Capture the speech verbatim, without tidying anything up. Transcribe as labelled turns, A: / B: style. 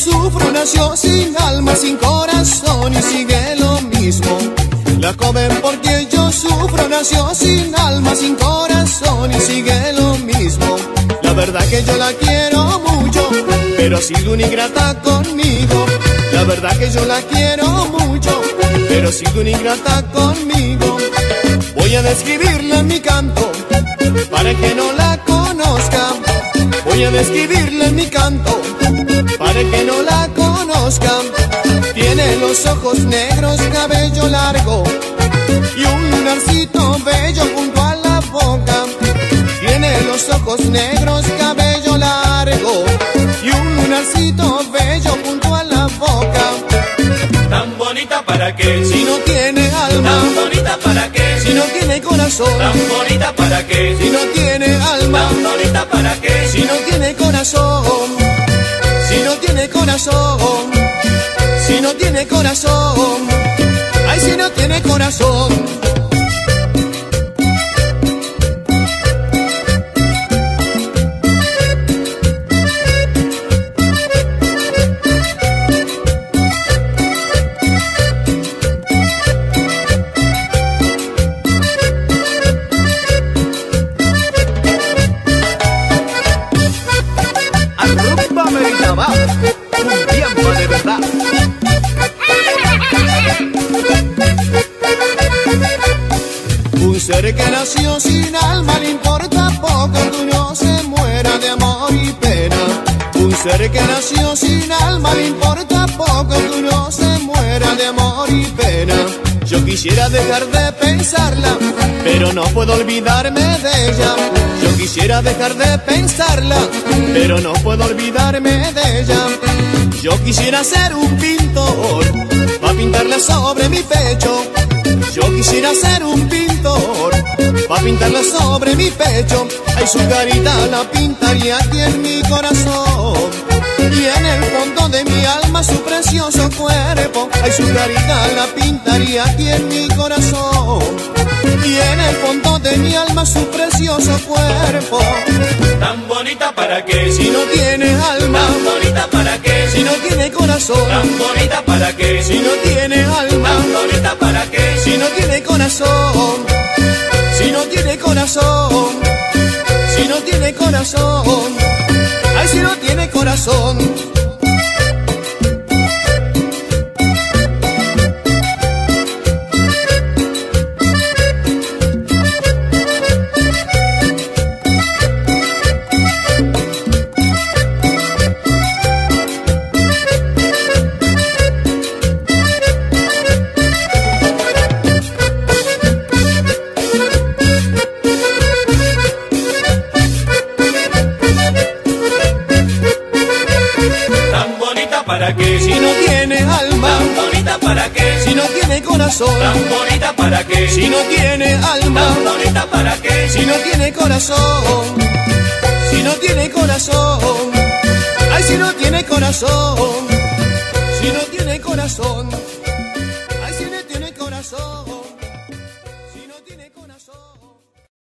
A: sufro nació sin alma, sin corazón y sigue lo mismo. La joven porque yo sufro nació sin alma, sin corazón y sigue lo mismo. La verdad que yo la quiero mucho, pero ha sido una ingrata conmigo. La verdad que yo la quiero mucho, pero ha sido una ingrata conmigo. Voy a describirla en mi canto, para que no la conozca. Voy a describirla en mi canto, para que no la conozca. Tiene los ojos negros, cabello largo y un lunarcito bello junto a la boca. Tiene los ojos negros, cabello largo y un lunarcito bello junto a la boca.
B: Tan bonita para qué,
A: Si no tiene alma,
B: tan bonita para qué,
A: si no tiene corazón,
B: tan bonita para qué,
A: si no tiene alma,
B: tan bonita para qué,
A: si no tiene corazón, si no tiene corazón, si no tiene corazón, ay, si no tiene corazón.
B: Un tiempo de verdad.
A: Un ser que nació sin alma le importa poco que uno se muera de amor y pena. Un ser que nació sin alma le importa poco que uno se muera de amor y pena. Yo quisiera dejar de pensarla, pero no puedo olvidarme de ella. Yo quisiera dejar de pensarla, pero no puedo olvidarme de ella. Yo quisiera ser un pintor, pa' pintarla sobre mi pecho. Yo quisiera ser un pintor, pa' pintarla sobre mi pecho. Ay, su carita la pintaría aquí en mi corazón, y en el fondo de mi alma su precioso cuerpo. Ay, su carita la pintaría aquí en mi corazón, y en el fondo de mi alma su precioso cuerpo.
B: Tan bonita para qué,
A: Si no tiene alma,
B: tan bonita para qué,
A: si no tiene corazón,
B: tan bonita para qué,
A: si no tiene alma,
B: tan bonita para qué,
A: si no tiene corazón, si no tiene corazón, si no tiene corazón, ay, si no tiene corazón.
B: para qué,
A: Si no tiene alma,
B: tan bonita para qué,
A: si no tiene corazón,
B: tan bonita para qué,
A: si no tiene alma,
B: tan bonita para qué,
A: si no tiene corazón, si no tiene corazón, ay, si no tiene corazón, si no tiene corazón.